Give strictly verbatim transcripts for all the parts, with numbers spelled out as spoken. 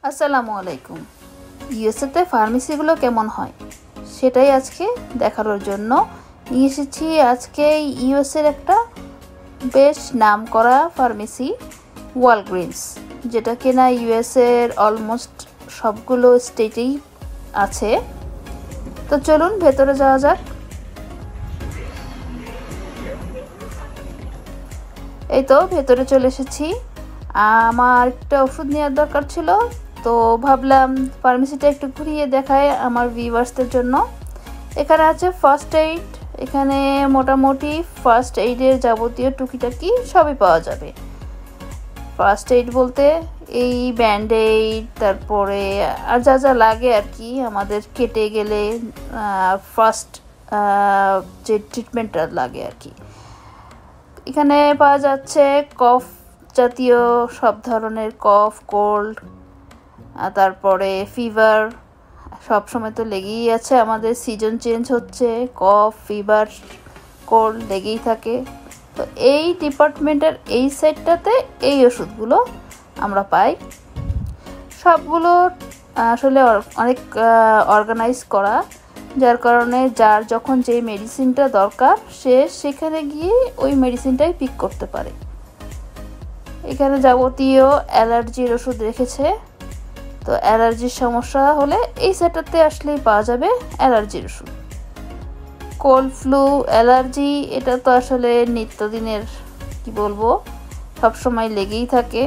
আসসালামু আলাইকুম। ইউএসএতে ফার্মেসিগুলো কেমন হয় সেটাই আজকে দেখানোর জন্য নিয়ে এসেছি। আজকে ইউএসএর একটা বেশ নামকরা ফার্মেসি ওয়ালগ্রিনস, যেটা কিনা ইউএসএর অলমোস্ট সবগুলো স্টেটেই আছে। তো চলুন ভেতরে যাওয়া যাক। এই তো ভেতরে চলে এসেছি। আমার একটা ওষুধ নেওয়ার দরকার ছিল, তো ভাবলাম ফার্মেসিটা একটু ঘুরিয়ে দেখায় আমার ভিউয়ার্সদের জন্য। এখানে আছে ফার্স্ট এইড। এখানে মোটামুটি ফার্স্ট এইডের যাবতীয় টুকিটাকি সবই পাওয়া যাবে। ফার্স্ট এইড বলতে এই ব্যান্ডেড, তারপরে আর যা যা লাগে আর কি আমাদের কেটে গেলে ফার্স্ট যে ট্রিটমেন্টটা লাগে আর কি। এখানে পাওয়া যাচ্ছে কফ জাতীয় সব ধরনের কফ, কোল্ড, তারপরে ফিভার। সব সময় তো লেগেই আছে, আমাদের সিজন চেঞ্জ হচ্ছে, কফ, ফিভার, কোল্ড লেগেই থাকে। তো এই ডিপার্টমেন্টের এই সাইডটাতে এই ওষুধগুলো আমরা পাই। সবগুলো আসলে অনেক অর্গানাইজ করা, যার কারণে যার যখন যে মেডিসিনটা দরকার সে সেখানে গিয়ে ওই মেডিসিনটাই পিক করতে পারে। এখানে যাবতীয় অ্যালার্জির ওষুধ রেখেছে। তো অ্যালার্জির সমস্যা হলে এই সেটটাতে আসলেই পাওয়া যাবে অ্যালার্জির ওষুধ। কোল্ড, ফ্লু, অ্যালার্জি এটা তো আসলে নিত্যদিনের কি বলবো, সবসময় লেগেই থাকে।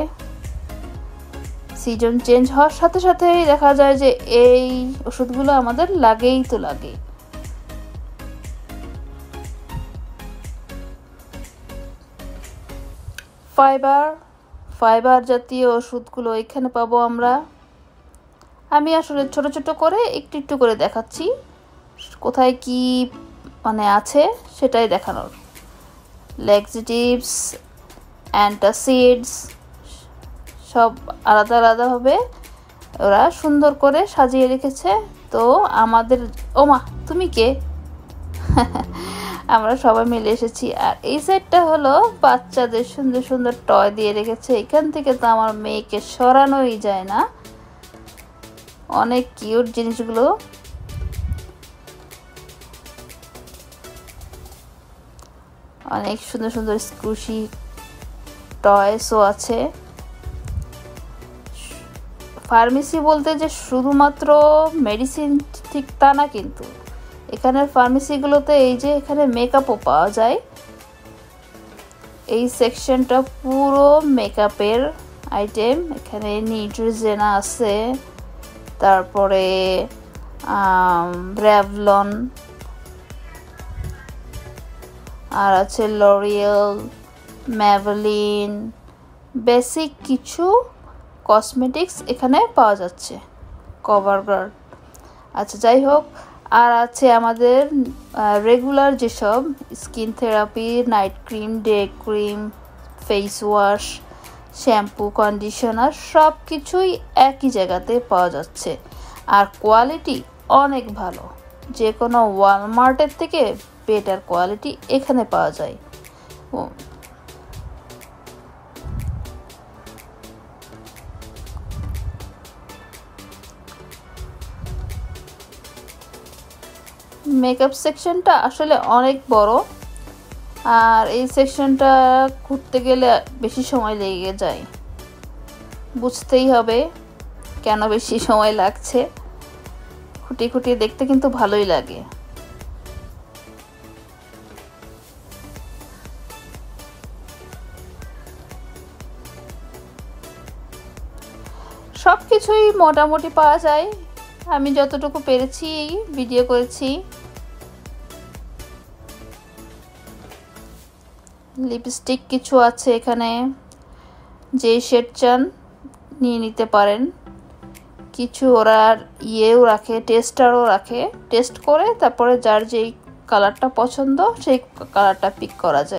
সিজন চেঞ্জ হওয়ার সাথে সাথেই দেখা যায় যে এই ওষুধগুলো আমাদের লাগেই তো লাগে। ফাইবার ফাইবার জাতীয় ওষুধগুলো এখানে পাবো আমরা। আমি আসলে ছোট ছোট করে একটু একটু করে দেখাচ্ছি, কোথায় কি মানে আছে সেটাই দেখানোর। ল্যাক্সেটিভস, অ্যান্টাসিডস সব আলাদা আলাদাভাবে ওরা সুন্দর করে সাজিয়ে রেখেছে। তো আমাদের ওমা তুমি কে আমরা সবাই মিলে এসেছি। আর এই সাইডটা হলো বাচ্চাদের সুন্দর সুন্দর টয় দিয়ে রেখেছে। এখান থেকে তো আমার মেয়েকে সরানোই যায় না, অনেক কিউট জিনিসগুলো। অনেক সুন্দর সুন্দর স্কুশি টয়সও আছে। ফার্মেসি বলতে যে শুধুমাত্র মেডিসিন ঠিক তা না, কিন্তু এখানের ফার্মেসিগুলোতে এই যে এখানে মেকআপও পাওয়া যায়। এই সেকশনটা পুরো মেকআপের আইটেম। এখানে নিউট্রিজেনা আছে, তারপরে রেভলন, আর আছে লরিয়েল, ম্যাভলিন, বেসিক কিছু কসমেটিক্স এখানে পাওয়া যাচ্ছে, কভারগার্ড। আচ্ছা যাই হোক, আর আছে আমাদের রেগুলার যেসব skin therapy, night cream, day cream, face wash, shampoo, conditioner সব কিছুই একই জায়গাতে পাওয়া যাচ্ছে। আর কোয়ালিটি অনেক ভালো, যে কোনো ওয়ালমার্টের থেকে বেটার কোয়ালিটি এখানে পাওয়া যায়। মেকআপ সেকশনটা আসলে অনেক বড়, আর এই সেকশনটা ঘুরতে গেলে বেশি সময় লেগে যায়। বুঝতেই হবে কেন বেশি সময় লাগছে। খুঁটিয়ে খুঁটিয়ে দেখতে কিন্তু ভালোই লাগে। সব কিছুই মোটামুটি পাওয়া যায়, আমি যতটুকু পেরেছি ভিডিও করেছি। লিপস্টিক কিছু আছে এখানে, যে শেড চান নিয়ে নিতে পারেন। কিছু ওরা ইয়েও রাখে, টেস্টারও রাখে, টেস্ট করে তারপরে যার যেই কালারটা পছন্দ সেই কালারটা পিক করা যায়।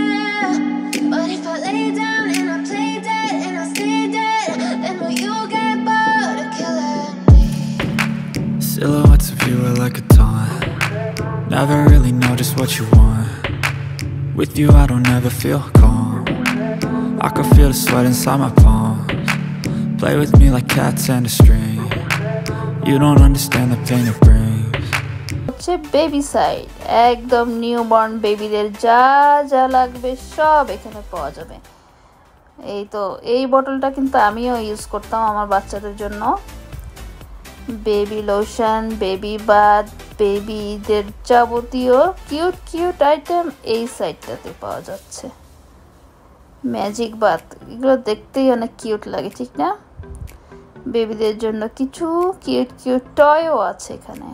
But if I lay down and I play dead and I stay dead, then will you get Never really know just what you want. With you I don't ever feel calm. I can feel the sweat inside my palms. Play with me like cats and a string. You don't understand the pain it brings. হচ্ছে baby side, একদম newborn বেবিদের যা যা লাগবে সব এখানে পাওয়া যাবে। এই তো এই বোতলটা কিন্তু আমিও ইউজ করতাম আমার বাচ্চাদের জন্য। বেবি লোশন, বেবি বাথ, বেবিদের যাবতীয় কিউট কিউট আইটেম এই সাইডটাতে পাওয়া যাচ্ছে। ম্যাজিক বাথ, এগুলো দেখতেই অনেক কিউট লাগে, ঠিক না? বেবিদের জন্য কিছু কিউট কিউট টয়ও আছে এখানে।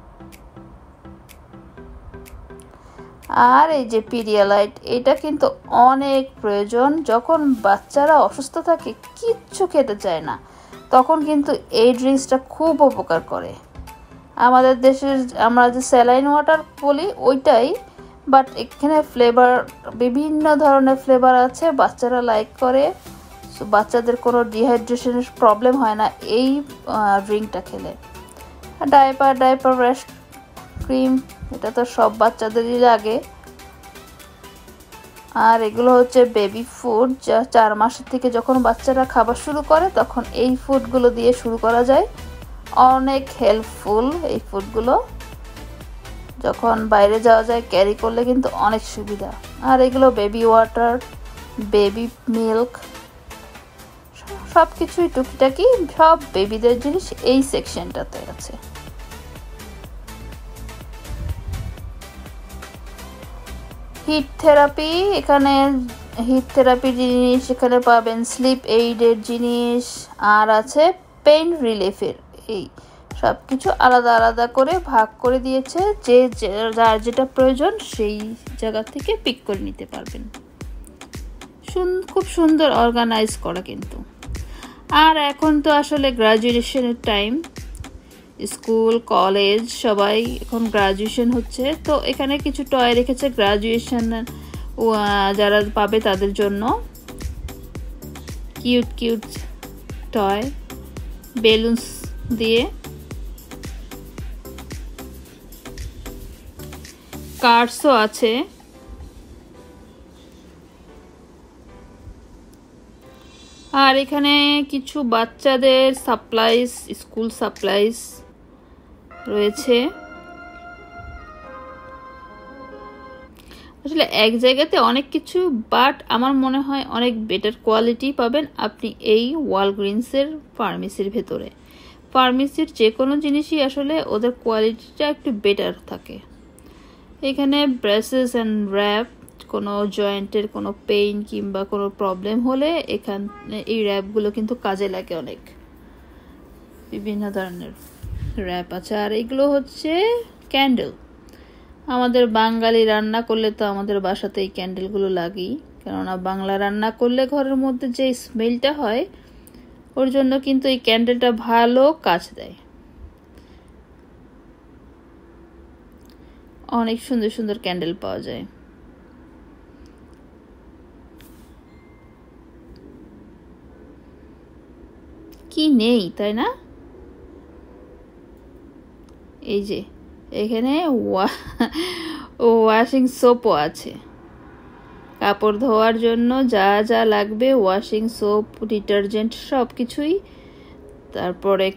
আর এই যে পিডিয়ালাইট, এটা কিন্তু অনেক প্রয়োজন যখন বাচ্চারা অসুস্থ থাকে, কিচ্ছু খেতে চায় না, তখন কিন্তু এই ড্রিঙ্কসটা খুব উপকার করে। আমাদের দেশের আমরা যে স্যালাইন ওয়াটার বলি ওইটাই, বাট এখানে ফ্লেভার বিভিন্ন ধরনের ফ্লেভার আছে, বাচ্চারা লাইক করে। সো বাচ্চাদের কোনো ডিহাইড্রেশনের প্রবলেম হয় না এই ড্রিঙ্কটা খেলে। ডাইপার ডাইপার র্যাশ ক্রিম, এটা তো সব বাচ্চাদেরই লাগে। আর এগুলো হচ্ছে বেবি ফুড, যা চার মাসের থেকে যখন বাচ্চারা খাবার শুরু করে তখন এই ফুডগুলো দিয়ে শুরু করা যায়। অনেক হেল্পফুল এই ফুডগুলো, যখন বাইরে যাওয়া যায় ক্যারি করলে কিন্তু অনেক সুবিধা। আর এগুলো বেবি ওয়াটার, বেবি মিল্ক, সব কিছুই টুকিটাকি সব বেবিদের জিনিস এই সেকশনটাতে আছে। হিট থেরাপি, এখানে হিট থেরাপির জিনিস এখানে পাবেন, স্লিপ এইডের জিনিস, আর আছে পেইন রিলিফের। এই সব কিছু আলাদা আলাদা করে ভাগ করে দিয়েছে, যে যার যেটা প্রয়োজন সেই জায়গা থেকে পিক করে নিতে পারবেন। খুব সুন্দর অর্গানাইজ করা কিন্তু। আর এখন তো আসলে গ্রাজুয়েশনের টাইম, স্কুল কলেজ সবাই এখন গ্রাজুয়েশন হচ্ছে, তো এখানে কিছু টয় রেখেছে গ্রাজুয়েশন যারা পাবে তাদের জন্য। কিউট কিউট টয় বেলুনস দিয়ে, কার্ডসও আছে। আর এখানে কিছু বাচ্চাদের সাপ্লাইস, স্কুল সাপ্লাইস রয়েছে। আসলে এক জায়গাতে অনেক কিছু, বাট আমার মনে হয় অনেক বেটার কোয়ালিটি পাবেন আপনি এই ওয়ালগ্রিনসের ফার্মেসির ভেতরে। ফার্মেসির যে কোনো জিনিসই আসলে ওদের কোয়ালিটিটা একটু বেটার থাকে। এখানে ব্রেসেস অ্যান্ড র্যাপ, কোনো জয়েন্টের কোনো পেইন কিংবা কোনো প্রবলেম হলে এখানে এই র্যাপগুলো কিন্তু কাজে লাগে অনেক। বিভিন্ন ধরনের র্যাপ আছে। আর এগুলো হচ্ছে ক্যান্ডেল। আমাদের বাঙালি রান্না করলে তো আমাদের বাসাতে এই ক্যান্ডেলগুলো লাগেই, কেননা বাংলা রান্না করলে ঘরের মধ্যে যে স্মেলটা হয় ওর জন্য কিন্তু এই ক্যান্ডেলটা ভালো কাজ দেয়। অনেক সুন্দর সুন্দর ক্যান্ডেল পাওয়া যায়। কি নেই তাই না? এই যে এখানে ওয়াশিং সোপও আছে, কাপড় ধোয়ার জন্য যা যা লাগবে, ওয়াশিং সোপ, ডিটারজেন্ট সব কিছুই। তারপরে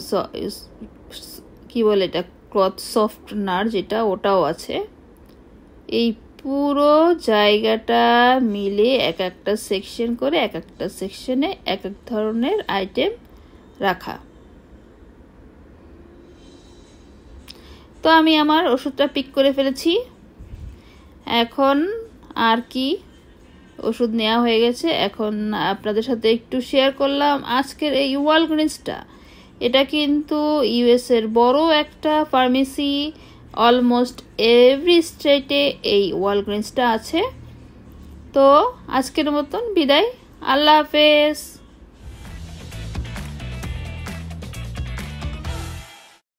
কি বলে এটা, ক্লথ সফটনার যেটা, ওটাও আছে। এই পুরো জায়গাটা মিলে এক একটা সেকশন করে এক একটা সেকশনে এক এক ধরনের আইটেম রাখা। তো আমি আমার ওষুধটা পিক করে ফেলেছি। এখন আর কি, ওষুধ নেওয়া হয়ে গেছে। এখন আপনাদের সাথে একটু শেয়ার করলাম আজকের এই ওয়ালগ্রিনসটা। এটা কিন্তু ইউএস এর বড় একটা ফার্মেসি, অলমোস্ট এভরি স্টেটে এই ওয়ালগ্রিনসটা আছে। তো আজকের মতন বিদায়, আল্লাহ হাফেজ।